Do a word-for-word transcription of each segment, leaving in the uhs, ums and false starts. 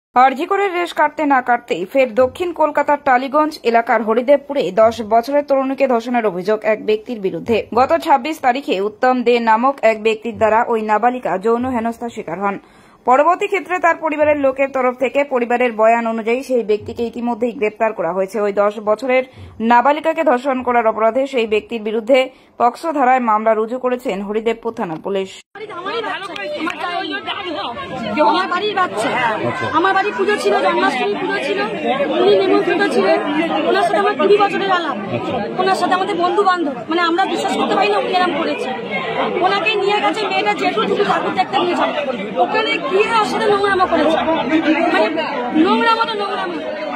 আরজিকরের রেশ কাটতে না কাটতেই ফের দক্ষিণ কলকাতার টালিগঞ্জ এলাকার হরিদেবপুরে দশ বছরের তরুণীকে ধর্ষণের অভিযোগ এক ব্যক্তির বিরুদ্ধে। গত ছাব্বিশ তারিখে উত্তম দে নামক এক ব্যক্তির দ্বারা ওই নাবালিকা যৌন হেনস্থার শিকার হন। পরবর্তী ক্ষেত্রে তার পরিবারের লোকের তরফ থেকে পরিবারের বয়ান অনুযায়ী সেই ব্যক্তিকে ইতিমধ্যেই গ্রেপ্তার করা হয়েছে। ওই দশ বছরের নাবালিকাকে ধর্ষণ করার অপরাধে সেই ব্যক্তির বিরুদ্ধে পক্সো ধারায় মামলা রুজু করেছেন হরিদেবপুর থানার পুলিশ। আমার বাড়ির বাচ্চা, আমার বাড়ি পুজো ছিল, জন্মাষ্টমী পুজো ছিল, উনি নেমন্ত্রিত ছিলেন। ওনার সাথে আমার কুড়ি বছরের আলাপ, ওনার সাথে আমাদের বন্ধু বান্ধব, মানে আমরা বিশ্বাস করতে পারি না উনি এরকম করেছে। ওনাকে নিয়ে গেছে মেয়েটা যেটু শুধু ঠাকুর দেখতে নিয়েছে, ওখানে গিয়ে ওর সাথে নোংরামো করেছে, মানে নোংরামো তো নোংরামো।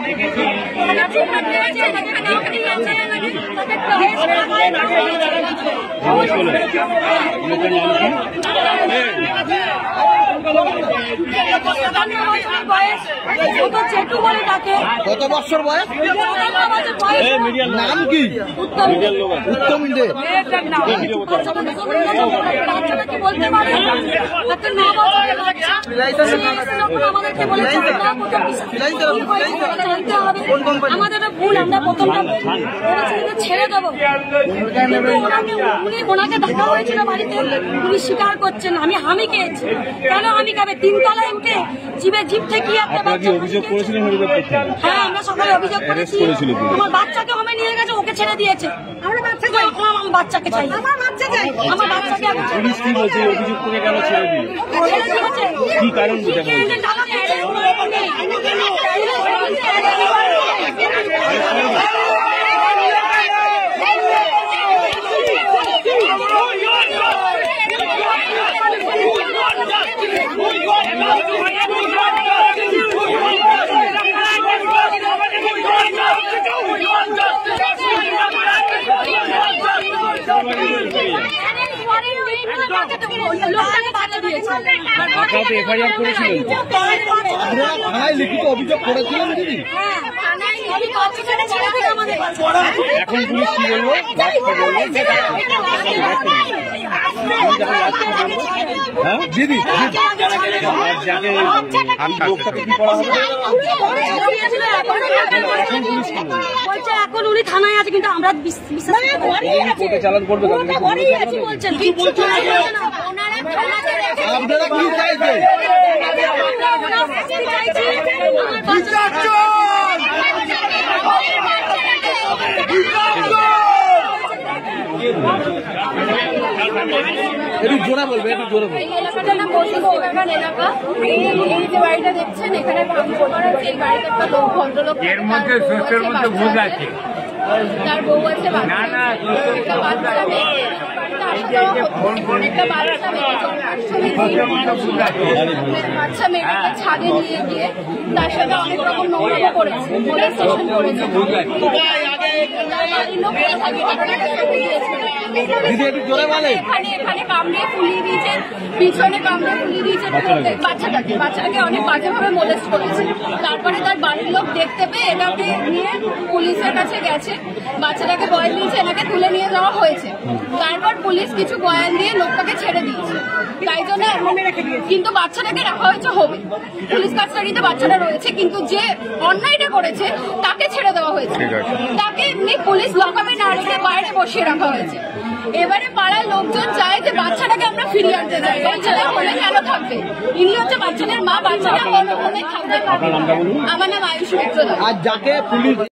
কত বছর বয়স? নাম কি? উত্তম দে। আমাদের ভুল, আমরা প্রথমটা ছেড়ে দেবো। উনি ওনাকে দেখা হয়েছিল বাড়িতে, উনি স্বীকার করছেন আমি হামি খেয়েছি। কেন হামি খাবে? তিনতলায় উঠে জিভে জিভ থেকে একটা বাচ্চা অভিযোগ করেছিলেন। হ্যাঁ, আমরা সকালে অভিযোগ করেছি। তোমার বাচ্চাকে আমি নিয়ে গেছে, ওকে ছেড়ে দিয়েছে। আমরা বাচ্চাকে আমার বাচ্চাকে চাই, আমার বাচ্চা চাই, আমার বাচ্চাকে। পুলিশ কি বলছে? অভিযুক্তকে কেন ছেড়ে দিল? ছেড়ে দিয়েছে কি কারণ? আপনারা তো এফআইআর করেছিলেন, থানায় লিখিত অভিযোগ করেছিলেন দিদি? এখন পুলিশ কি বলবো? হ্যাঁ দিদি, যাকে লোকটাকে কি করা হবে? এখন উনি থানায় আছে, কিন্তু আমরা বিশ্বাস কোর্টে চালান করবে। বলছেন আপনারা কি চাইছেন? একটু জোরে বলবে, একটু জোরে বলবে। এই এলাকাটা না পশ্চিমবঙ্গ এলাকা। এই এই যে বাড়িটা দেখছেন, এখানে ভাঙচুর করা হচ্ছে। এই বাড়িতে একটা লোক ভদ্রলোক, এর মধ্যে সুস্থের মধ্যে ভূত আছে, তার বউ আছে, বাচ্চা একটা বাচ্চা মেয়ে। একটা বাচ্চা বাচ্চা মেয়েটাকে ছাদে নিয়ে গিয়ে তার সাথে অনেক রকম নোংরামো করেছে, মোলেস্টেশন করেছে। এখানে এখানে কামড়িয়ে ফুলিয়ে দিয়েছে, পিছনে কামড়িয়ে ফুলিয়ে দিয়েছে বাচ্চাটাকে। বাচ্চাটাকে অনেক বাজেভাবে মোলেস্ট করেছে। তারপরে তার বাড়ির লোক দেখতে পেয়ে এটাকে নিয়ে পুলিশের কাছে গেছে। বাচ্চাটাকে বয়ান দিয়েছে, এনাকে তুলে নিয়ে যাওয়া হয়েছে। তারপর পুলিশ কিছু বয়ান দিয়ে লোকটাকে ছেড়ে দিয়েছে। তাই জন্য কিন্তু বাচ্চাটাকে রাখা হয়েছে হবে, পুলিশ কাস্টাডিতে বাচ্চাটা রয়েছে, কিন্তু যে অন্যায়টা করেছে তাকে ছেড়ে দেওয়া হয়েছে। তাকে এমনি পুলিশ লকআপে না রেখে বাইরে বসিয়ে রাখা হয়েছে। এবারে পাড়ার লোকজন চায় যে বাচ্চাটাকে আমরা ফিরিয়ে আনতে চাই। বাচ্চাটা হলে কেন থাকবে? ইনি হচ্ছে বাচ্চাদের মা, বাচ্চাটা হলে থাকবে। আমার নাম আয়ুষ মিত্র। আর যাকে পুলিশ